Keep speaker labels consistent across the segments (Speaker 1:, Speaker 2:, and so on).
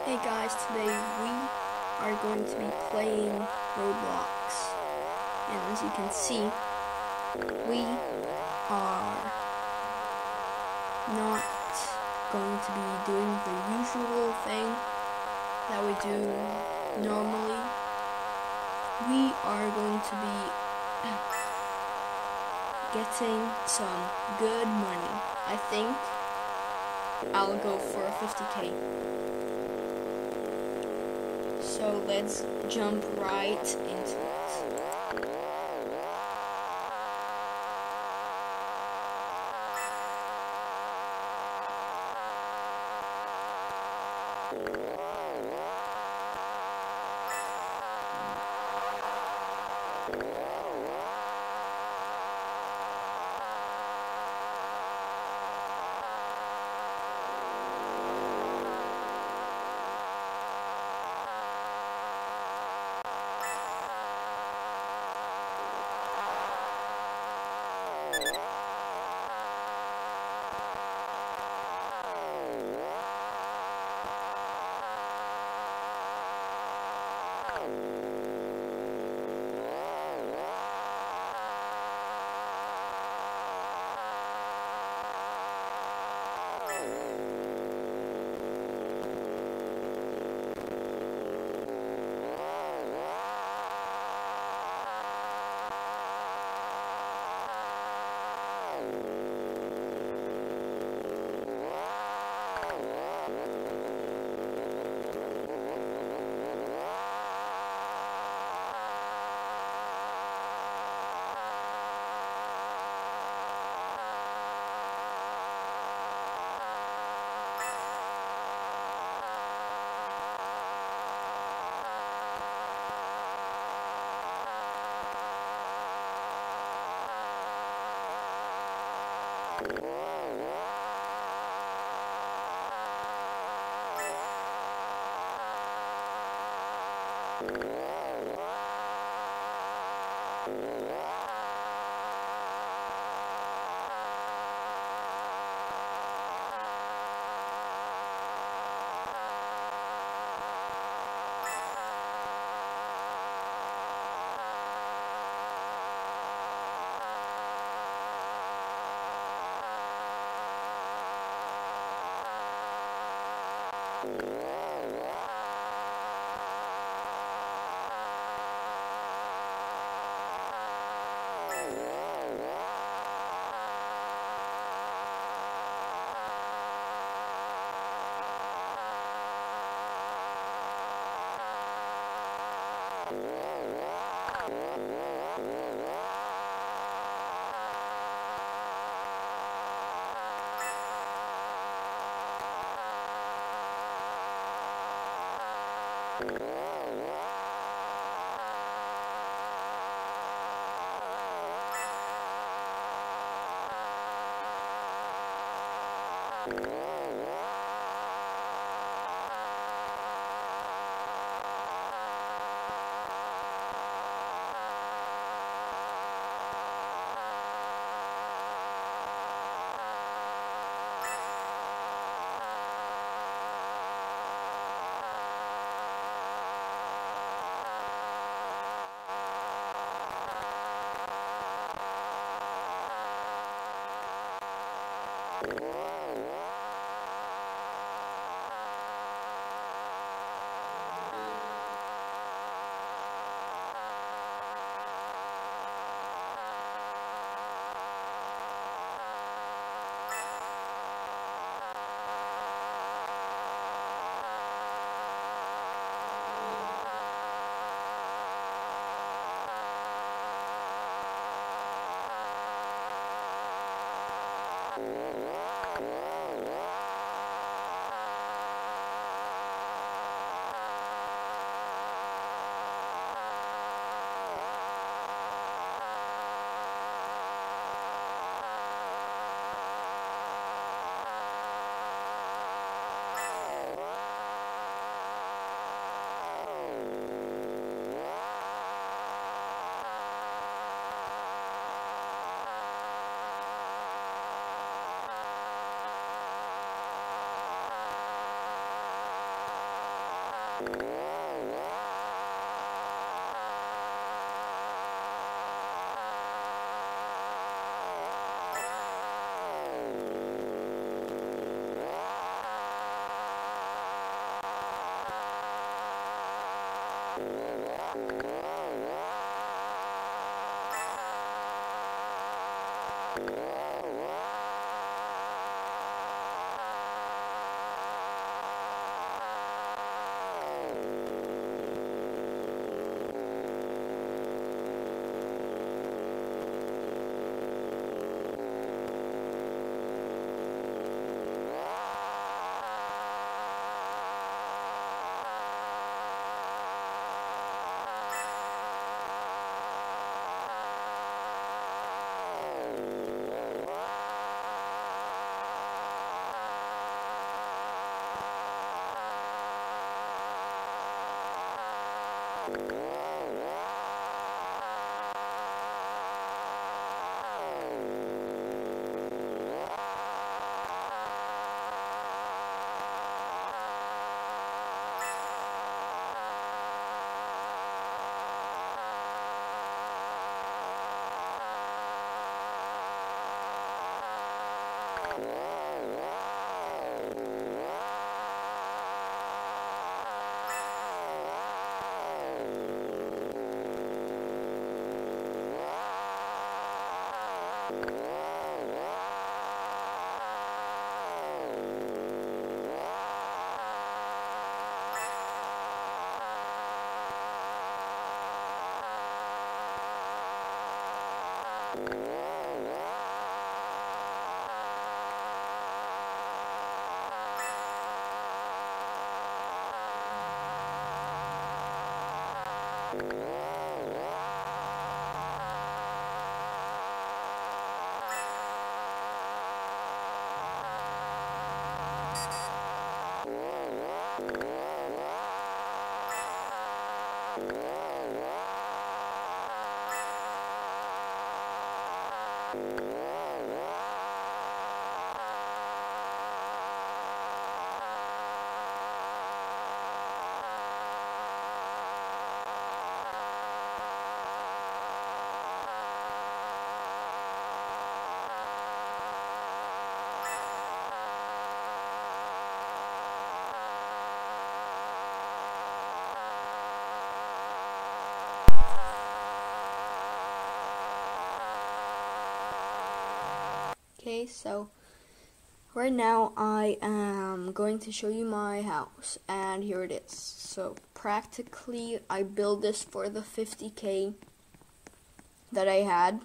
Speaker 1: Hey guys, today we are going to be playing Roblox, and as you can see, we are not going to be doing the usual thing that we do normally. We are going to be getting some good money. I think I'll go for 50k. So let's jump right into it. Okay, so right now I am going to show you my house, and here it is. So practically I built this for the 50K that I had.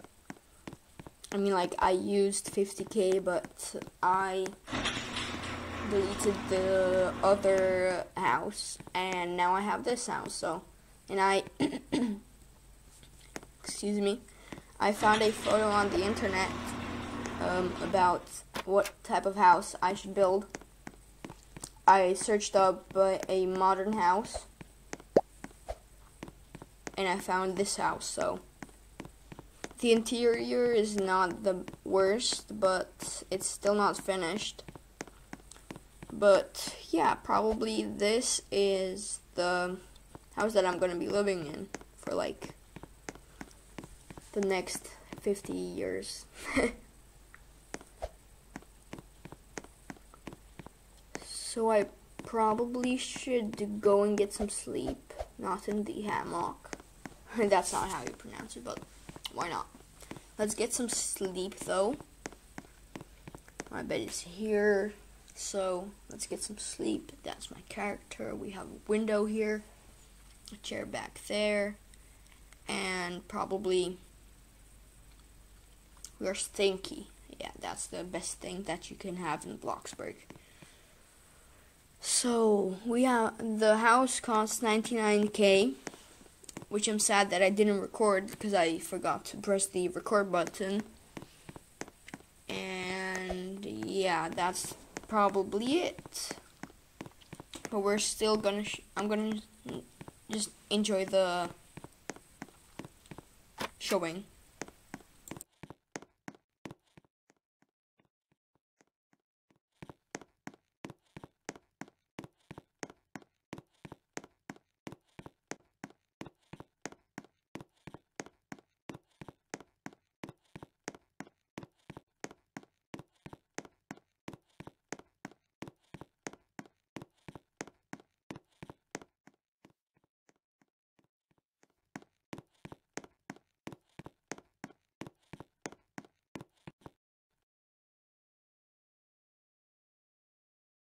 Speaker 1: I mean, like, I used 50K, but I deleted the other house, and now I have this house. So, and I excuse me, I found a photo on the internet about what type of house I should build. I searched up a modern house, and I found this house. So the interior is not the worst, but it's still not finished. But yeah, probably this is the house that I'm going to be living in for like the next 50 years. So I probably should go and get some sleep, not in the hammock. That's not how you pronounce it, but why not? Let's get some sleep though. My bed is here, so let's get some sleep. That's my character. We have a window here, a chair back there, and probably we're stinky. Yeah, that's the best thing that you can have in Bloxburg. So the house costs 99K, which I'm sad that I didn't record because I forgot to press the record button. And yeah, that's probably it. But we're still gonna I'm gonna just enjoy the showing.